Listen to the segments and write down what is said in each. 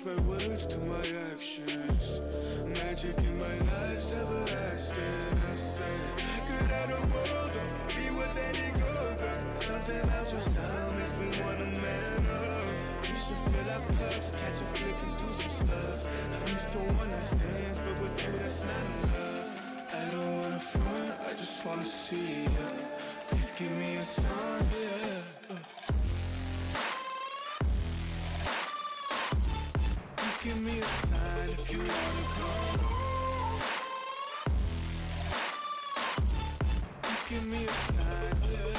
my words to my actions. Magic in my life's everlasting. I say I could have the world or be with any girl, but something about your style makes me wanna man up. We should fill our cups, catch a flick and do some stuff. I'm used to one night stands, but with you that's not enough. I don't wanna front, I just wanna see ya. Please give me a sign, yeah. Please give me a sign if you wanna come. Please give me a sign, yeah.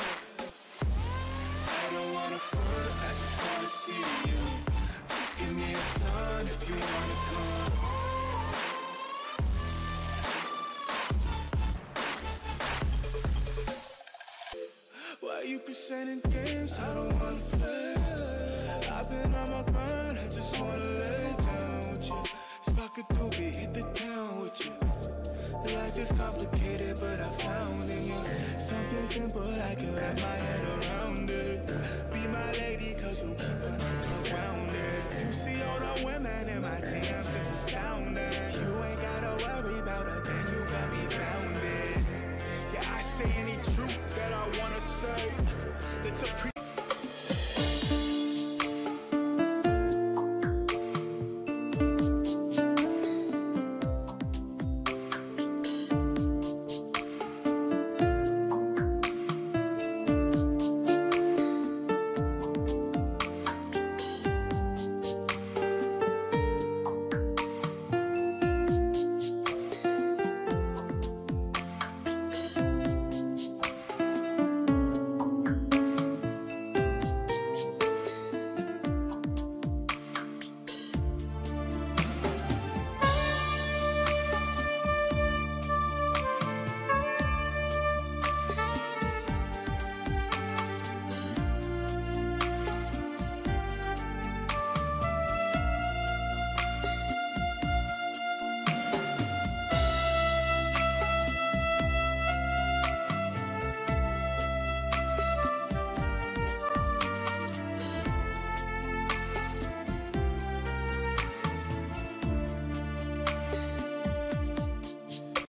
I don't wanna front, I just wanna see you. Please give me a sign if you wanna come. Why you presenting games I don't wanna play? I've been on my grind, I just wanna lay down with you. Spark a doobie, hit the town with you. Life is complicated, but I found in you something simple, I can wrap my head around it. Be my lady, cause you keep it around it. You see all the women in my DMs, it's astounding. You